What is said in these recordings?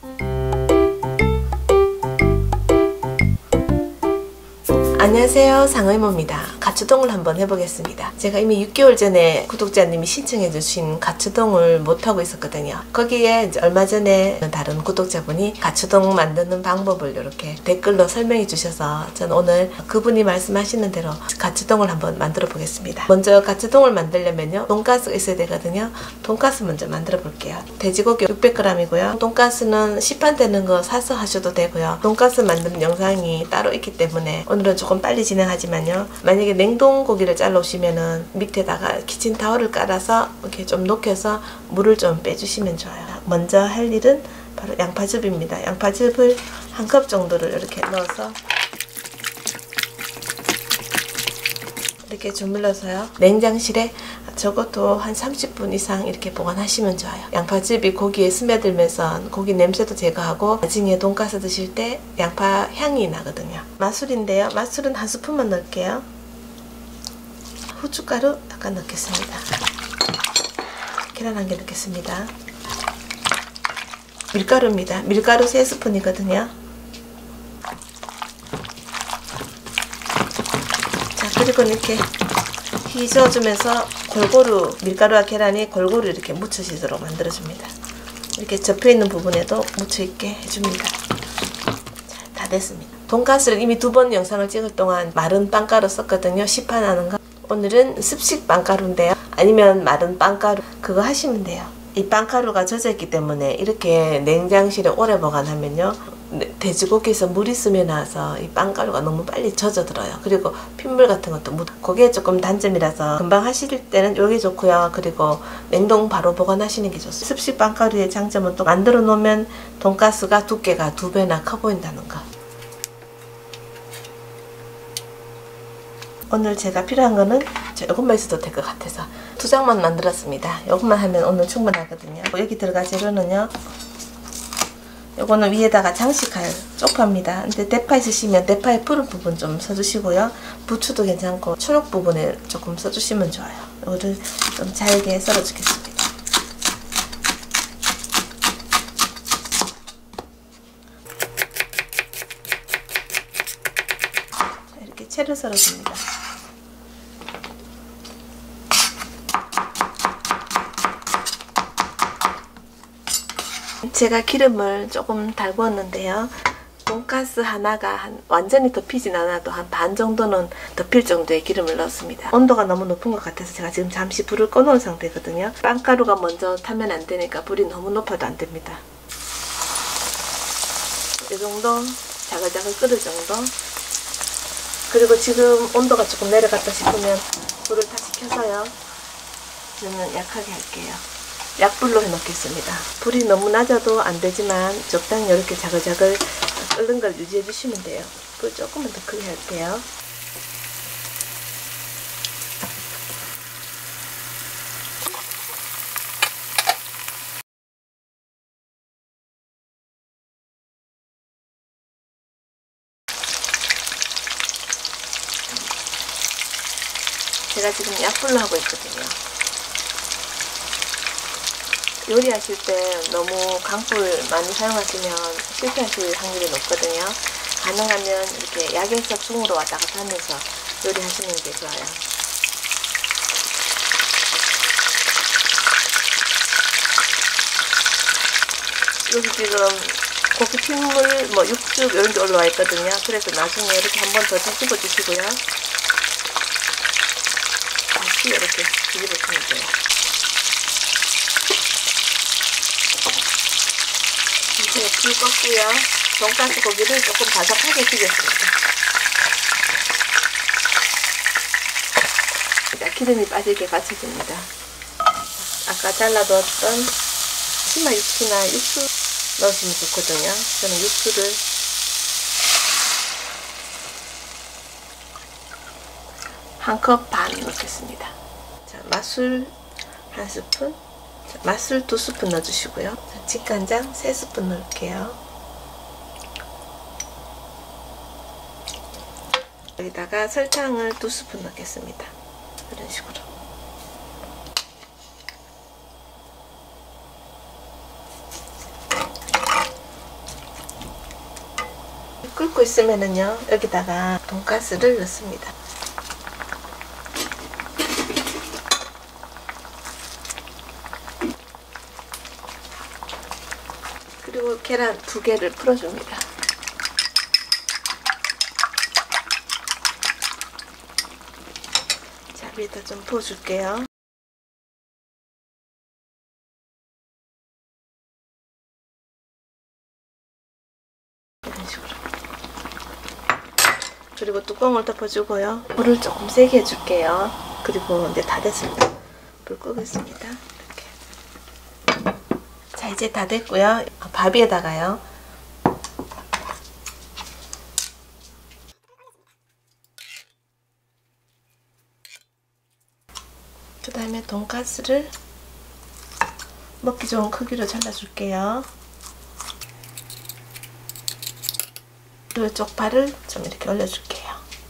안녕하세요, 상의모입니다. 가츠동을 한번 해보겠습니다. 제가 이미 6개월 전에 구독자님이 신청해주신 가츠동을 못하고 있었거든요. 거기에 이제 얼마 전에 다른 구독자분이 가츠동 만드는 방법을 이렇게 댓글로 설명해 주셔서 저는 오늘 그분이 말씀하시는 대로 가츠동을 한번 만들어 보겠습니다. 먼저 가츠동을 만들려면요, 돈가스가 있어야 되거든요. 돈가스 먼저 만들어 볼게요. 돼지고기 600g이고요. 돈가스는 시판 되는 거 사서 하셔도 되고요. 돈가스 만드는 영상이 따로 있기 때문에 오늘은 조금 빨리 진행하지만요, 만약에 냉동고기를 잘라 오시면은 밑에다가 키친타올을 깔아서 이렇게 좀 녹여서 물을 좀 빼주시면 좋아요. 먼저 할 일은 바로 양파즙입니다. 양파즙을 한 컵 정도를 이렇게 넣어서 이렇게 주물러서요, 냉장실에 적어도 한 30분 이상 이렇게 보관하시면 좋아요. 양파즙이 고기에 스며들면서 고기 냄새도 제거하고 나중에 돈가스 드실 때 양파 향이 나거든요. 맛술인데요, 맛술은 한 스푼만 넣을게요. 후춧가루 약간 넣겠습니다. 계란 한 개 넣겠습니다. 밀가루입니다. 밀가루 3스푼이거든요. 자, 그리고 이렇게 휘저어주면서 골고루 밀가루와 계란이 골고루 이렇게 묻혀지도록 만들어줍니다. 이렇게 접혀있는 부분에도 묻혀있게 해줍니다. 자, 다 됐습니다. 돈가스를 이미 2번 영상을 찍을 동안 마른 빵가루 썼거든요. 시판하는 거. 오늘은 습식 빵가루인데요, 아니면 마른 빵가루, 그거 하시면 돼요. 이 빵가루가 젖어있기 때문에 이렇게 냉장실에 오래 보관하면요, 돼지고기에서 물이 스며나와서 이 빵가루가 너무 빨리 젖어들어요. 그리고 핏물 같은 것도 그게 조금 단점이라서 금방 하실 때는 이게 좋고요. 그리고 냉동 바로 보관하시는 게 좋습니다. 습식 빵가루의 장점은 또 만들어 놓으면 돈가스가 두께가 2배나 커 보인다는 거. 오늘 제가 필요한 거는 이것만 있어도 될 것 같아서 2장만 만들었습니다. 이것만 하면 오늘 충분하거든요. 여기 들어갈 재료는요, 요거는 위에다가 장식할 쪽파입니다. 근데 대파 있으시면 대파의 푸른 부분 좀 써주시고요. 부추도 괜찮고 초록 부분에 조금 써주시면 좋아요. 요거를 좀 잘게 썰어주겠습니다. 이렇게 채를 썰어줍니다. 제가 기름을 조금 달구었는데요, 돈가스 하나가 완전히 덮이진 않아도 한 반 정도는 덮일 정도의 기름을 넣었습니다. 온도가 너무 높은 것 같아서 제가 지금 잠시 불을 꺼놓은 상태거든요. 빵가루가 먼저 타면 안 되니까 불이 너무 높아도 안 됩니다. 이 정도 자글자글 끓을 정도. 그리고 지금 온도가 조금 내려갔다 싶으면 불을 다시 켜서요, 저는 약하게 할게요. 약불로 해놓겠습니다. 불이 너무 낮아도 안 되지만 적당히 이렇게 자글자글 끓는 걸 유지해 주시면 돼요. 불 조금만 더 크게 할게요. 제가 지금 약불로 하고 있거든요. 요리하실 때 너무 강불 많이 사용하시면 실패하실 확률이 높거든요. 가능하면 이렇게 약에서 중으로 왔다 갔다 하면서 요리하시는 게 좋아요. 여기 지금 고기 핏물, 육즙 이런 게 올라와 있거든요. 그래서 나중에 이렇게 한 번 더 뒤집어 주시고요. 다시 이렇게 뒤집어 주면 돼요. 이제 불 껐고요. 돈가스 고기를 조금 바삭하게 튀겼습니다. 자, 기름이 빠지게 받쳐줍니다. 아까 잘라두었던 치마 육수나 육수 넣으시면 좋거든요. 저는 육수를 한 컵 반 넣겠습니다. 자, 맛술 1스푼, 맛술 2스푼 넣어주시고요. 직간장 3스푼 넣을게요. 여기다가 설탕을 2스푼 넣겠습니다. 이런 식으로. 끓고 있으면은요, 여기다가 돈가스를 넣습니다. 그리고 계란 2개를 풀어줍니다. 자, 위에다 좀 부어줄게요. 이런 식으로. 그리고 뚜껑을 덮어주고요. 불을 조금 세게 해줄게요. 그리고 이제 다 됐습니다. 불 끄겠습니다. 이렇게. 자, 이제 다 됐고요. 밥 위에다가요. 그 다음에 돈가스를 먹기 좋은 크기로 잘라줄게요. 그리고 쪽파를 좀 이렇게 올려줄게요.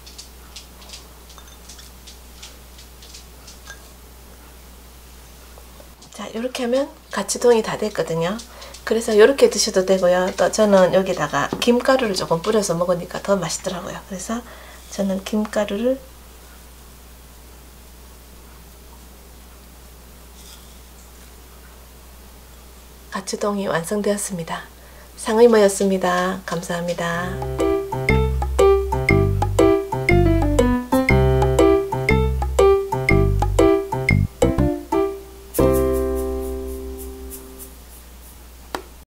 자, 이렇게 하면 가츠동이 다 됐거든요. 그래서 이렇게 드셔도 되고요. 또 저는 여기다가 김가루를 조금 뿌려서 먹으니까 더 맛있더라고요. 그래서 저는 김가루를 가츠동이 완성되었습니다. 상의모였습니다. 감사합니다.